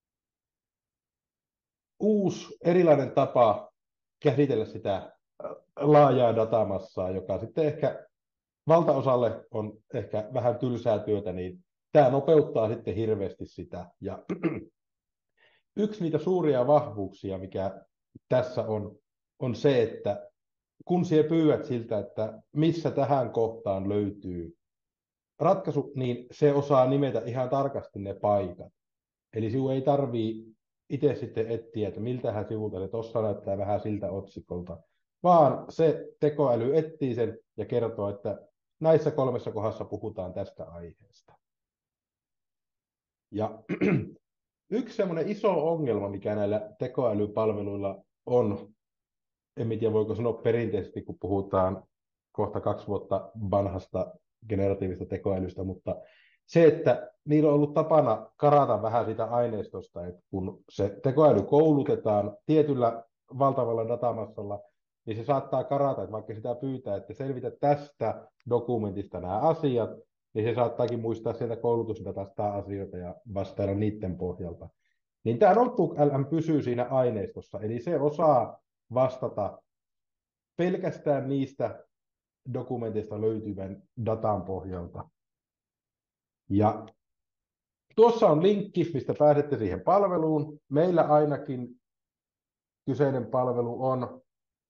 Uusi erilainen tapa käsitellä sitä laajaa datamassaa, joka sitten ehkä valtaosalle on ehkä vähän tylsää työtä, niin tämä nopeuttaa sitten hirveästi sitä. Ja yksi niitä suuria vahvuuksia, mikä tässä on se, että kun sinä pyydät siltä, että missä tähän kohtaan löytyy ratkaisu, niin se osaa nimetä ihan tarkasti ne paikat. Eli sinun ei tarvitse itse sitten etsiä, että miltähän sivulta se tuossa näyttää vähän siltä otsikolta, vaan se tekoäly etsii sen ja kertoo, että näissä 3 kohdassa puhutaan tästä aiheesta. Ja yksi semmoinen iso ongelma, mikä näillä tekoälypalveluilla on, en tiedä voiko sanoa perinteisesti, kun puhutaan kohta 2 vuotta vanhasta generatiivista tekoälystä, mutta se, että niillä on ollut tapana karata vähän sitä aineistosta, että kun se tekoäly koulutetaan tietyllä valtavalla datamassalla, niin se saattaa karata, että vaikka sitä pyytää, että selvitä tästä dokumentista nämä asiat, niin se saattaakin muistaa sieltä koulutusdatasta asioita ja vastailla niiden pohjalta. Niin tämä Notebook-LM pysyy siinä aineistossa, eli se osaa vastata pelkästään niistä dokumenteista löytyvän datan pohjalta. Ja tuossa on linkki, mistä pääsette siihen palveluun. Meillä ainakin kyseinen palvelu on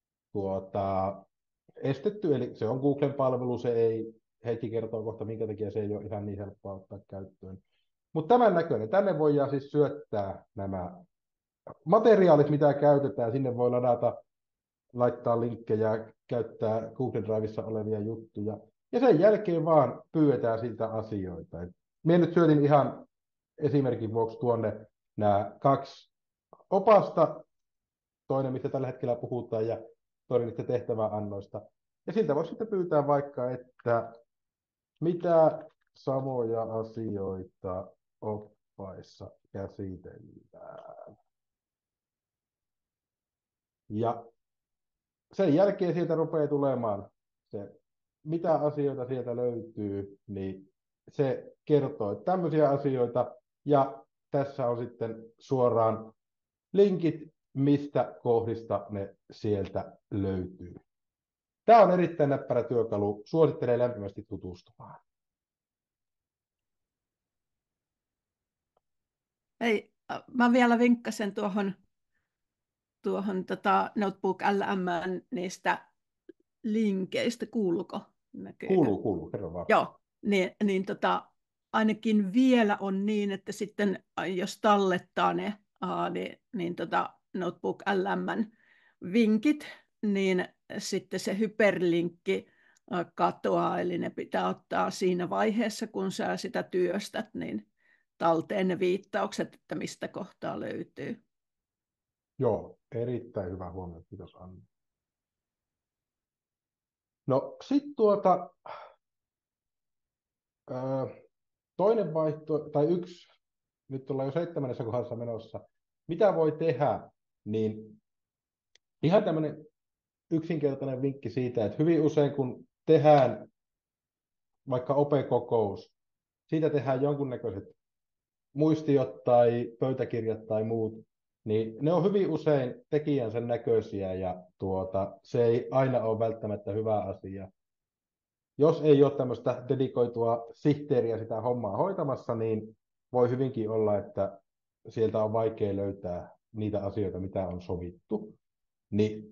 estetty, eli se on Googlen palvelu, se ei, Heikki kertoo kohta, minkä takia se ei ole ihan niin helppoa ottaa käyttöön. Mutta tämän näköinen, tänne voidaan siis syöttää nämä materiaalit, mitä käytetään, sinne voi ladata, laittaa linkkejä, käyttää Google Drivessa olevia juttuja, ja sen jälkeen vaan pyydetään siltä asioita. Minä nyt syötin ihan esimerkin vuoksi tuonne nämä 2 opasta, toinen, mistä tällä hetkellä puhutaan, ja toinen niistä tehtäväannoista. Ja siltä voisi sitten pyytää vaikka, että mitä samoja asioita oppaissa käsitellään. Ja sen jälkeen sieltä rupeaa tulemaan se, mitä asioita sieltä löytyy, niin se kertoo, että tämmöisiä asioita, ja tässä on sitten suoraan linkit, mistä kohdista ne sieltä löytyy. Tämä on erittäin näppärä työkalu, suosittelen lämpimästi tutustumaan. Hei, mä vielä vinkkasen tuohon Notebook LM niistä linkeistä, kuuluuko? Näkyykö? Kuuluu, kerro vaan. Joo, niin ainakin vielä on niin, että sitten jos tallettaa ne Notebook LM:n vinkit, niin sitten se hyperlinkki katoaa, eli ne pitää ottaa siinä vaiheessa, kun sä sitä työstät, niin talteen ne viittaukset, että mistä kohtaa löytyy. Joo, erittäin hyvä huomio, kiitos Anni. No sitten toinen vaihtoehto, tai yksi, nyt ollaan jo 7. kohdassa menossa, mitä voi tehdä, niin ihan tämmöinen yksinkertainen vinkki siitä, että hyvin usein kun tehdään vaikka OPE-kokous, siitä tehdään jonkunnäköiset muistiot tai pöytäkirjat tai muut, niin ne on hyvin usein tekijänsä näköisiä ja se ei aina ole välttämättä hyvä asia. Jos ei ole tämmöistä dedikoitua sihteeriä sitä hommaa hoitamassa, niin voi hyvinkin olla, että sieltä on vaikea löytää niitä asioita, mitä on sovittu. Niin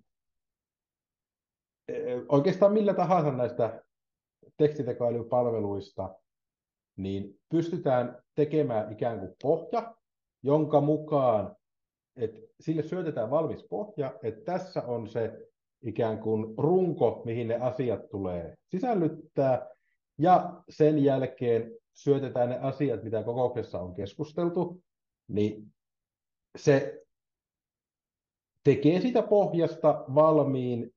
oikeastaan millä tahansa näistä tekstitekoälypalveluista, niin pystytään tekemään ikään kuin pohja, jonka mukaan, että sille syötetään valmis pohja, että tässä on se ikään kuin runko, mihin ne asiat tulee sisällyttää, ja sen jälkeen syötetään ne asiat, mitä kokouksessa on keskusteltu, niin se tekee sitä pohjasta valmiin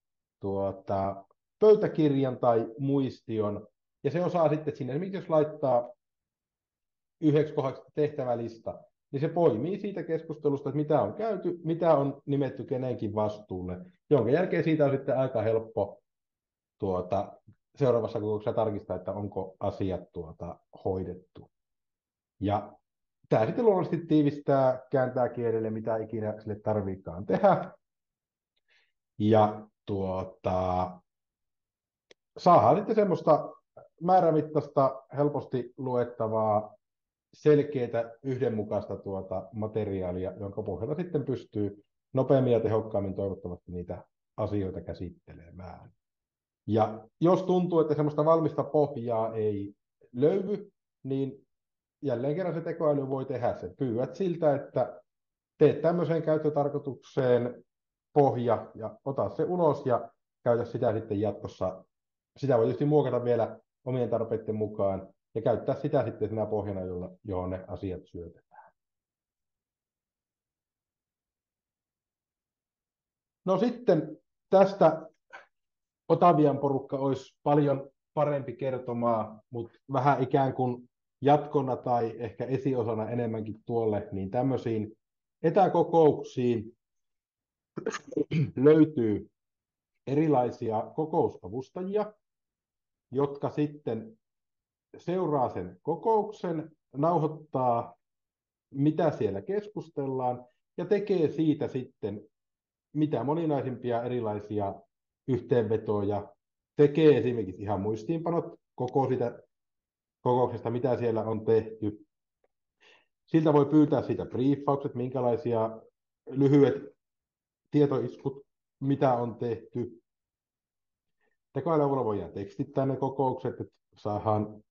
pöytäkirjan tai muistion, ja se osaa sitten sinne, esimerkiksi jos laittaa yhdeksi kohdaksi tehtävälista, niin se poimii siitä keskustelusta, että mitä on käyty, mitä on nimetty kenenkin vastuulle, jonka jälkeen siitä on sitten aika helppo seuraavassa kokouksessa tarkistaa, että onko asiat hoidettu. Ja tämä sitten luonnollisesti tiivistää, kääntää kielelle, mitä ikinä sille tarvitaan tehdä. Ja saadaan sitten semmoista määrämittaista, helposti luettavaa, selkeää, yhdenmukaista materiaalia, jonka pohjalta sitten pystyy nopeammin ja tehokkaammin toivottavasti niitä asioita käsittelemään. Ja jos tuntuu, että semmoista valmista pohjaa ei löydy, niin jälleen kerran se tekoäly voi tehdä sen. Pyydät siltä, että teet tämmöiseen käyttötarkoitukseen pohja ja ota se ulos ja käytä sitä sitten jatkossa. Sitä voi tietysti muokata vielä omien tarpeiden mukaan ja käyttää sitä sitten sinä pohjana, johon ne asiat syötetään. No sitten tästä Otavian porukka olisi paljon parempi kertomaa, mutta vähän ikään kuin jatkona tai ehkä esiosana enemmänkin tuolle, niin tämmöisiin etäkokouksiin löytyy erilaisia kokousavustajia, jotka sitten seuraa sen kokouksen, nauhoittaa, mitä siellä keskustellaan, ja tekee siitä sitten mitä moninaisimpia erilaisia yhteenvetoja, tekee esimerkiksi ihan muistiinpanot koko sitä kokouksesta, mitä siellä on tehty. Siltä voi pyytää siitä briefaukset, minkälaisia lyhyet tietoiskut, mitä on tehty. Tekoälyn avulla voidaan tekstittää ne kokoukset, että saadaan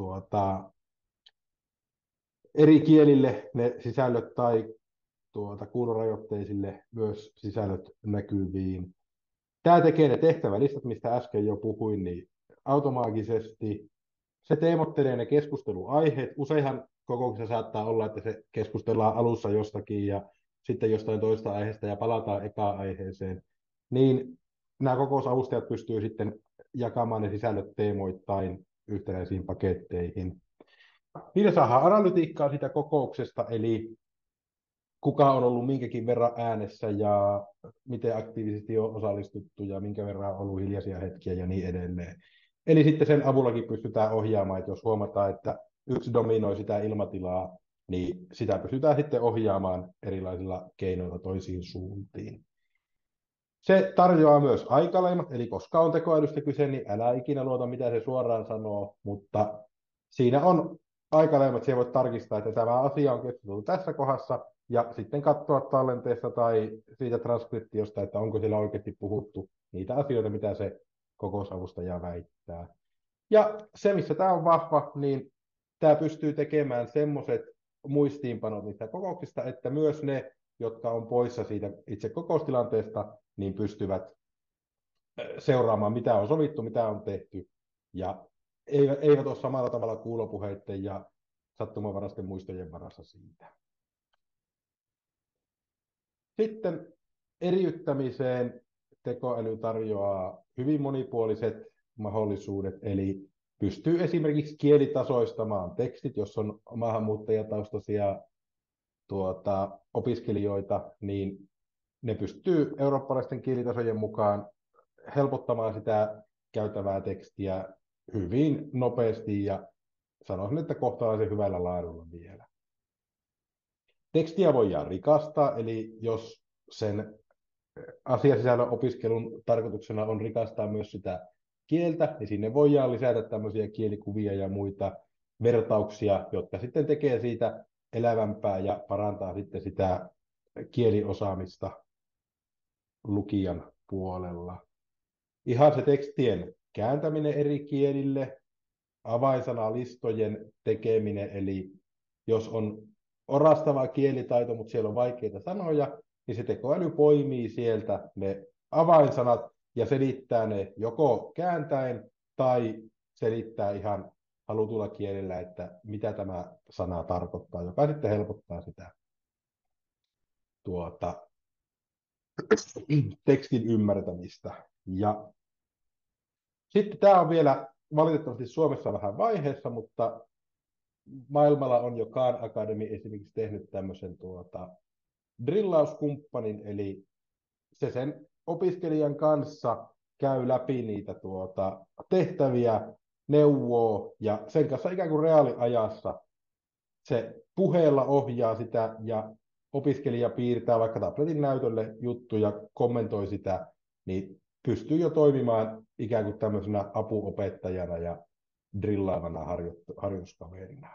eri kielille ne sisällöt tai kuulorajoitteisille myös sisällöt näkyviin. Tämä tekee ne tehtävälistat, mistä äsken jo puhuin, niin automaattisesti. Se teemottelee ne keskusteluaiheet. Useinhan kokouksessa saattaa olla, että se keskustellaan alussa jostakin ja sitten jostain toista aiheesta ja palataan ekaan aiheeseen. Niin nämä kokousavustajat pystyvät sitten jakamaan ne sisällöt teemoittain yhtenäisiin paketteihin. Niillä saadaan analytiikkaa siitä kokouksesta, eli kuka on ollut minkäkin verran äänessä ja miten aktiivisesti on osallistuttu ja minkä verran on ollut hiljaisia hetkiä ja niin edelleen. Eli sitten sen avullakin pystytään ohjaamaan, että jos huomataan, että yksi dominoi sitä ilmatilaa, niin sitä pystytään sitten ohjaamaan erilaisilla keinoilla toisiin suuntiin. Se tarjoaa myös aikaleimat, eli koska on tekoälystä kyse, niin älä ikinä luota, mitä se suoraan sanoo, mutta siinä on aikaleimat, siellä voit tarkistaa, että tämä asia on keskusteltu tässä kohdassa, ja sitten katsoa tallenteesta tai siitä transkriptiosta, että onko siellä oikeasti puhuttu niitä asioita, mitä se kokousavustaja väittää. Ja se, missä tämä on vahva, niin tämä pystyy tekemään semmoiset muistiinpanot niistä kokouksista, että myös ne, jotka on poissa siitä itse kokoustilanteesta, niin pystyvät seuraamaan, mitä on sovittu, mitä on tehty, ja eivät ole samalla tavalla kuulopuheiden ja sattumanvaraisten muistojen varassa siitä. Sitten eriyttämiseen tekoäly tarjoaa hyvin monipuoliset mahdollisuudet, eli pystyy esimerkiksi kielitasoistamaan tekstit, jos on maahanmuuttajataustaisia opiskelijoita, niin ne pystyy eurooppalaisten kielitasojen mukaan helpottamaan sitä käytävää tekstiä hyvin nopeasti ja sanoisin, että kohtalaisen hyvällä laadulla vielä. Tekstiä voidaan rikastaa, eli jos sen asiasisällön opiskelun tarkoituksena on rikastaa myös sitä kieltä, niin sinne voidaan lisätä tämmöisiä kielikuvia ja muita vertauksia, jotka sitten tekee siitä elävämpää ja parantaa sitten sitä kieliosaamista lukijan puolella. Ihan se tekstien kääntäminen eri kielille, avainsanalistojen tekeminen, eli jos on orastava kielitaito, mutta siellä on vaikeita sanoja, niin se tekoäly poimii sieltä ne avainsanat ja selittää ne joko kääntäen tai selittää ihan halutulla kielellä, että mitä tämä sana tarkoittaa, joka sitten helpottaa sitä tekstin ymmärtämistä. Ja sitten tämä on vielä valitettavasti Suomessa vähän vaiheessa, mutta maailmalla on jo Khan Academy esimerkiksi tehnyt tämmöisen drillauskumppanin, eli se sen opiskelijan kanssa käy läpi niitä tehtäviä, neuvoo, ja sen kanssa ikään kuin reaaliajassa se puheella ohjaa sitä, ja opiskelija piirtää vaikka tabletin näytölle juttuja, kommentoi sitä, niin pystyy jo toimimaan ikään kuin tämmöisenä apuopettajana ja drillaavana harjoituskaverina.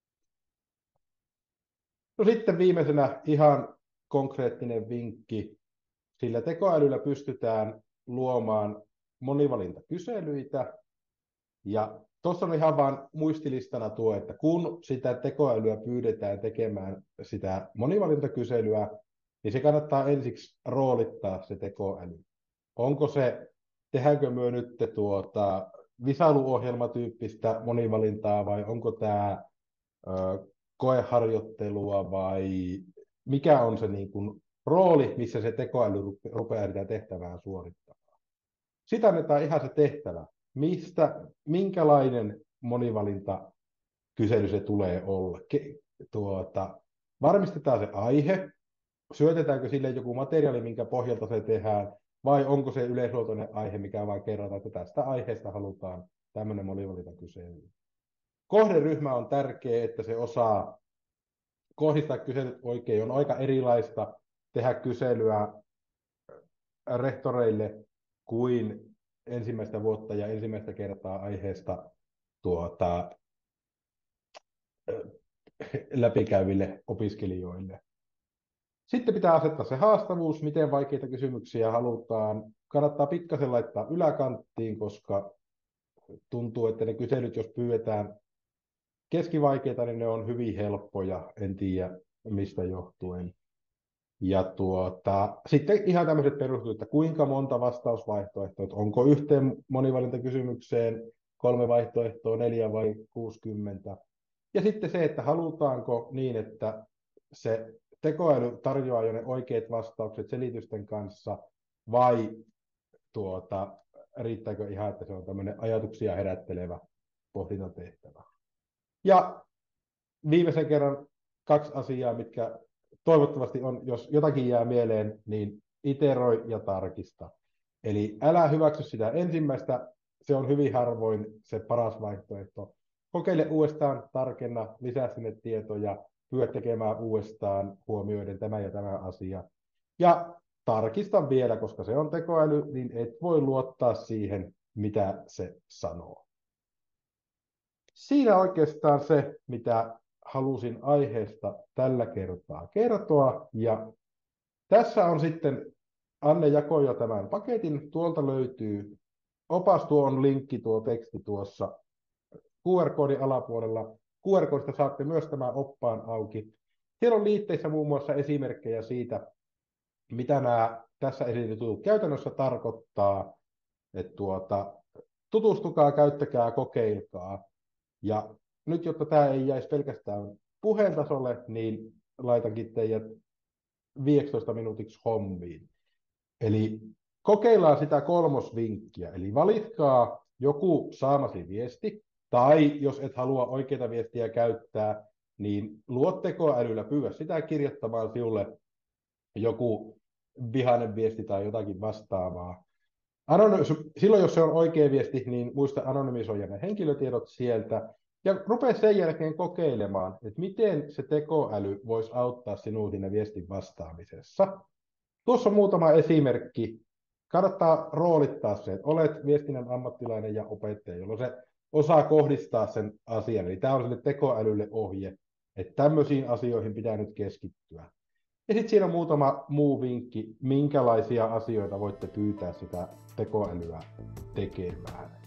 No sitten viimeisenä ihan konkreettinen vinkki. Sillä tekoälyllä pystytään luomaan monivalintakyselyitä. Ja tuossa on ihan vain muistilistana tuo, että kun sitä tekoälyä pyydetään tekemään sitä monivalintakyselyä, niin se kannattaa ensiksi roolittaa se tekoäly. Onko se, tehdäänkö me nyt visailuohjelmatyyppistä monivalintaa vai onko tämä koeharjoittelua vai mikä on se niin kuin rooli, missä se tekoäly rupeaa sitä tehtävää suorittamaan. Sitä annetaan ihan se tehtävä. Minkälainen monivalintakysely se tulee olla. Varmistetaan se aihe, syötetäänkö sille joku materiaali, minkä pohjalta se tehdään, vai onko se yleisluontoinen aihe, mikä vain kerrotaan, että tästä aiheesta halutaan tämmöinen monivalintakysely. Kohderyhmä on tärkeä, että se osaa kohdistaa kyselyt oikein. On aika erilaista tehdä kyselyä rehtoreille kuin ensimmäistä vuotta ja ensimmäistä kertaa aiheesta läpikäyville opiskelijoille. Sitten pitää asettaa se haastavuus, miten vaikeita kysymyksiä halutaan. Kannattaa pikkasen laittaa yläkanttiin, koska tuntuu, että ne kyselyt, jos pyydetään keskivaikeita, niin ne on hyvin helppoja, en tiedä mistä johtuen. Ja sitten ihan tämmöiset perustut, että kuinka monta vastausvaihtoehtoa, että onko yhteen monivalintakysymykseen 3 vaihtoehtoa, 4 vai 60. Ja sitten se, että halutaanko niin, että se tekoäly tarjoaa jo ne oikeat vastaukset selitysten kanssa, vai riittääkö ihan, että se on tämmöinen ajatuksia herättelevä pohdintatehtävä. Ja viimeisen kerran 2 asiaa, mitkä toivottavasti on, jos jotakin jää mieleen, niin iteroi ja tarkista. Eli älä hyväksy sitä ensimmäistä, se on hyvin harvoin se paras vaihtoehto. Kokeile uudestaan, tarkenna, lisää sinne tietoja, pyydä tekemään uudestaan huomioiden tämä ja tämä asia. Ja tarkista vielä, koska se on tekoäly, niin et voi luottaa siihen, mitä se sanoo. Siinä oikeastaan se, mitä halusin aiheesta tällä kertaa kertoa. Ja tässä on sitten, Anne jakoi jo tämän paketin, tuolta löytyy opas, tuo on linkki, tuo teksti tuossa QR-koodin alapuolella. QR-koodista saatte myös tämän oppaan auki. Siellä on liitteissä muun muassa esimerkkejä siitä, mitä nämä tässä esitetyt käytännössä tarkoittaa. Että tutustukaa, käyttäkää, kokeilkaa. Ja nyt, jotta tämä ei jäisi pelkästään puheen tasolle, niin laitankin teidät 15 minuutiksi hommiin. Eli kokeillaan sitä 3. vinkkiä. Eli valitkaa joku saamasi viesti, tai jos et halua oikeita viestiä käyttää, niin luo tekoälyllä, pyydä sitä kirjoittamaan sinulle joku vihainen viesti tai jotakin vastaavaa. Silloin, jos se on oikea viesti, niin muista anonymisoida ne henkilötiedot sieltä. Ja rupea sen jälkeen kokeilemaan, että miten se tekoäly voisi auttaa sinua siinä viestin vastaamisessa. Tuossa on muutama esimerkki. Kannattaa roolittaa se, että olet viestinnän ammattilainen ja opettaja, jolloin se osaa kohdistaa sen asian. Eli tämä on sille tekoälylle ohje, että tämmöisiin asioihin pitää nyt keskittyä. Ja sitten siinä on muutama muu vinkki, minkälaisia asioita voitte pyytää sitä tekoälyä tekemään.